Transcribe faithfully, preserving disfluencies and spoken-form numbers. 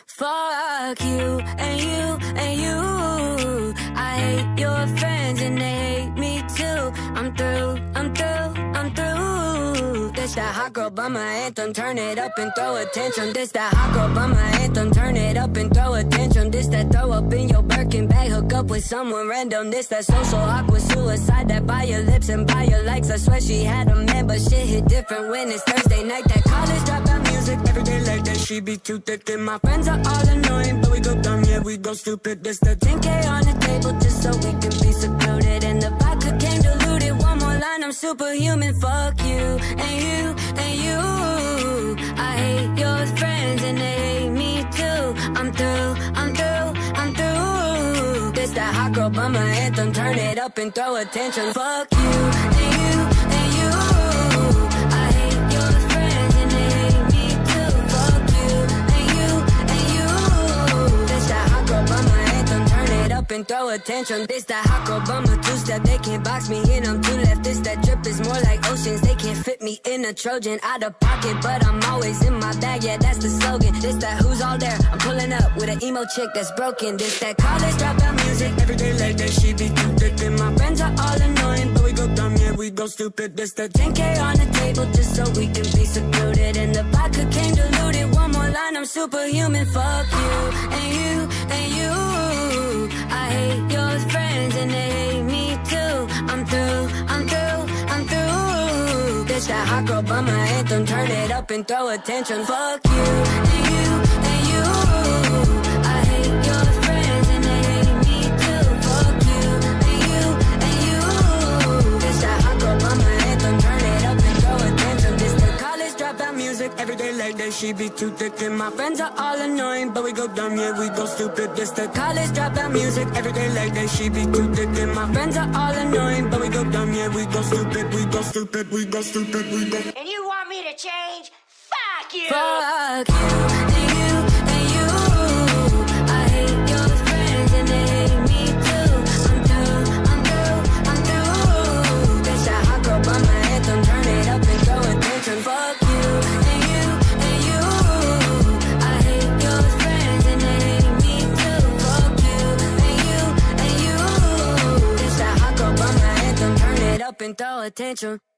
Fuck you and you and you. I hate your friends and they hate me too. I'm through, I'm through, I'm through. This that hot girl bummer anthem, turn it up and throw a tantrum. This that hot girl bummer anthem, turn it up and throw a tantrum. This that throw up in your Birkin bag, hook up with someone random. This that social awkward suicide, that by your lips and by your likes. I swear she had a man, but shit hit different when it's Thursday night. That college dropout music, every day like that. She be too thick and my friends are all annoying, but we go dumb, yeah, we go stupid. This the ten K on the table just so we can be secluded, and the vodka came diluted. One more line, I'm superhuman. Fuck you and you and you. I hate your friends and they hate me too. I'm through, I'm through, I'm through. This that hot girl bummer anthem, turn it up and throw a tantrum. Fuck you and you and you. I hate your friends and they hate me too. Fuck you and you and you. This that hot girl bummer anthem, turn it up and throw a tantrum. This that hot girl bummer two-step, they can't box me in, I'm too left. This that drip is more like oceans, they can't fit me in a Trojan. Out of pocket, but I'm always in my bag, yeah, that's the slogan. This that who's all there, I'm pulling up with an emo chick that's broken. This that college dropout music, every day like that. She be too thick and my friends are all annoying, but we go dumb, yeah, we go stupid. This the ten K on the table just so we can be secluded, and the vodka came diluted. One more line, I'm superhuman. Fuck you and you and you. I hate your friends and they hate me too. I'm through, I'm through, I'm through. This that hot girl bummer anthem, turn it up and throw a tantrum. Fuck you and you and you. I hate your friends and they hate me too. Fuck you and you and you. This that hot girl bummer anthem, turn it up and throw a tantrum. This the college dropout music, every day like that. She be too thick and my friends are all annoying, but we go dumb, yeah, we go stupid. This the college dropout music, every day like that. She be too thick and my friends are all annoying, but we go dumb, yeah, we go stupid, we go stupid, we go stupid, we go. And you want me to change? Fuck you! Fuck you and you and you. I hate your friends and they hate me too. I'm through, I'm through, I'm through. This that hot girl bummer anthem, turn it up and throw a tantrum. Fuck you and you and you. I hate your friends and they hate me too. Fuck you and you and you. This that hot girl bummer anthem, turn it up and throw a tantrum.